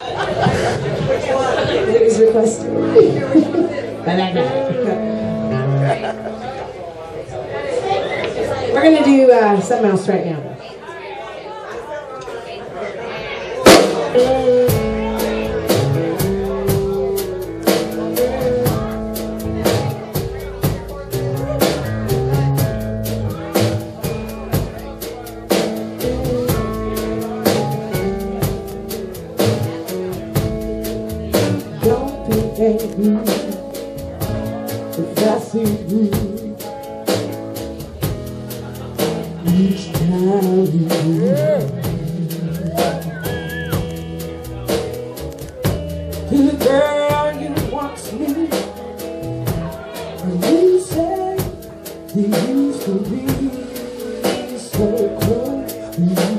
It was requested. But I got it. We're going to do something else right now. Don't be angry if I see you each time you to the girl you want me, and you say you used to be so close to me.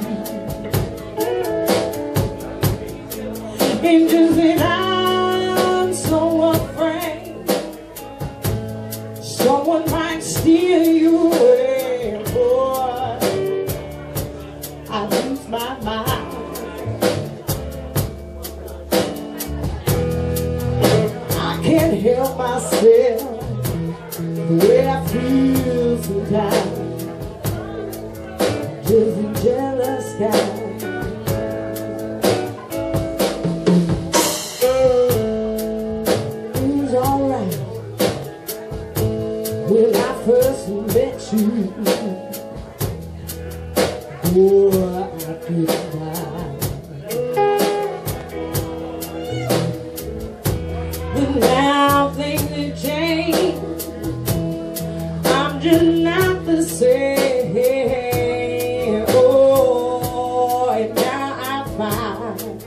Angels and I'm so afraid someone might steal you away. Boy, I lose my mind. I can't help myself the way I feel sometimes. Just a jealous guy. When I first met you, boy, I couldn't die. But now things have changed. I'm just not the same. Oh, and now I find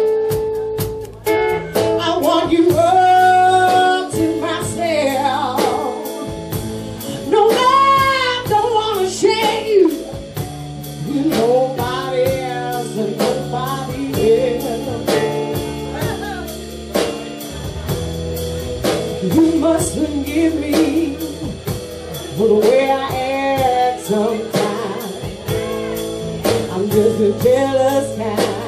I want you up to myself. No, I don't want to share you with nobody else and nobody else. You must forgive me for the way I act sometimes. I'm just a jealous guy.